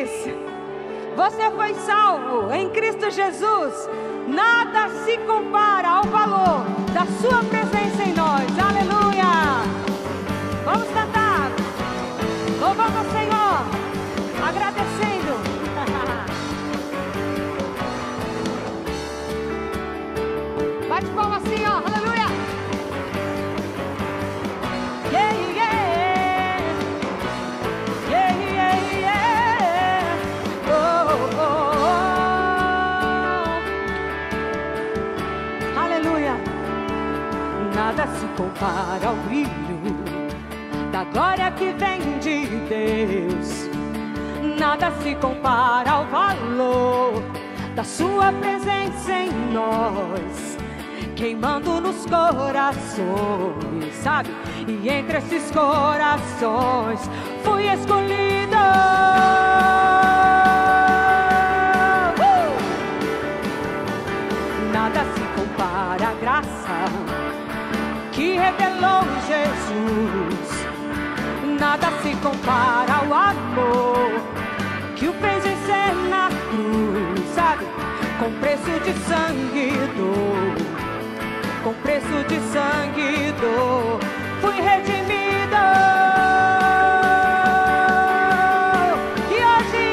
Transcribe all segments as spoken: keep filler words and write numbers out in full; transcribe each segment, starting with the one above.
diz: você foi salvo em Cristo Jesus. Nada se compara ao valor da sua presença em nós. Aleluia! Vamos cantar, louvando ao Senhor, agradecendo. Bate palma assim, ó, aleluia! Yeah, yeah, yeah, yeah, yeah. Oh, oh, oh. Aleluia! Nada se compara ao brilho da glória que vem de Deus. Nada se compara ao valor da sua presença em nós, queimando nos corações, sabe? E entre esses corações fui escolhido. Uh! Nada se compara à graça que revelou Jesus. Nada se compara ao amor que o fez vencer na cruz, sabe? Com preço de sangue dou, com preço de sangue dou, fui redimido. E hoje,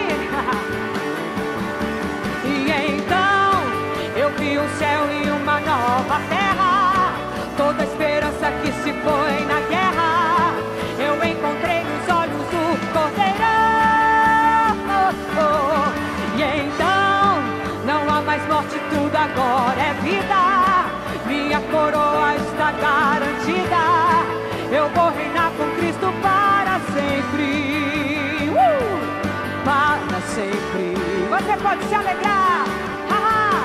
e então, eu vi um céu e uma nova terra, toda a esperança que se foi na guerra, eu encontrei nos olhos do Cordeiro. Oh, oh. E então, não há mais morte, tudo agora é vida. Minha coroa está garantida. Eu vou reinar com Cristo para sempre. Uh! Para sempre. Você pode se alegrar. Ah!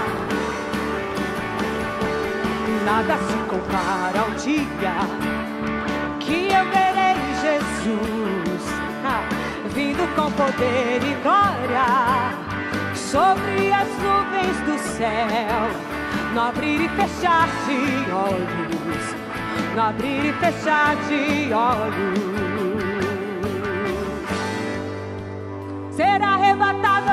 Nada se compara ao dia que eu verei Jesus, ah, vindo com poder e glória sobre as nuvens do céu. No abrir e fechar de olhos, no abrir e fechar de olhos, será arrebatado.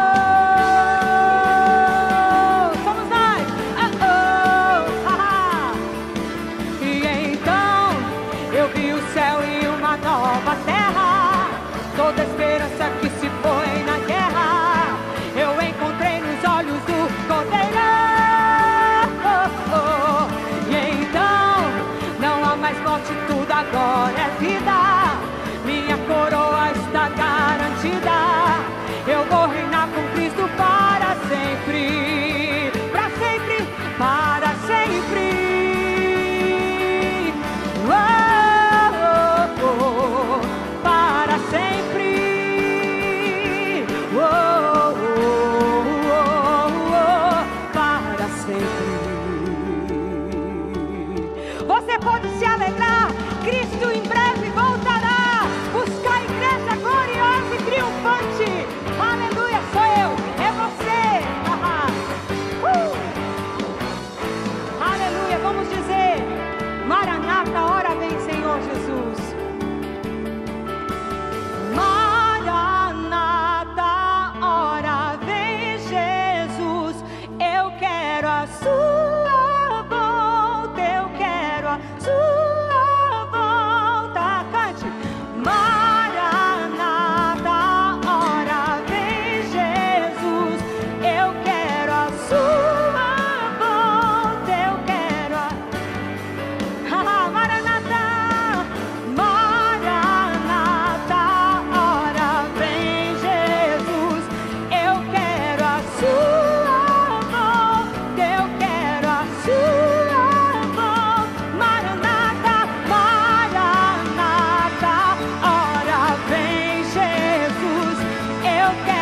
Somos nós. Oh, oh, ah. E então eu vi o céu e uma nova terra, toda a esperança que se foi na guerra, eu encontrei nos olhos do Cordeiro. Morte, tudo agora é vida. Minha coroa está garantida. Eu vou reinar com Cristo para sempre. Para sempre, para sempre. Oh, oh, oh, para sempre. Oh, oh, oh, oh, para sempre. Você pode se alegrar, Cristo em breve voltará. Buscar a igreja gloriosa e triunfante. Aleluia, sou eu, é você. uh! Aleluia, vamos dizer: Maranata, hora vem, Senhor Jesus. Maranata, hora vem, Jesus. Eu quero a sua sua volta, cante. Maranata, hora vem, Jesus. Eu quero a sua volta, eu quero a... Maranata, Maranata, hora vem, Jesus. Eu quero a sua volta, eu quero a sua... Okay.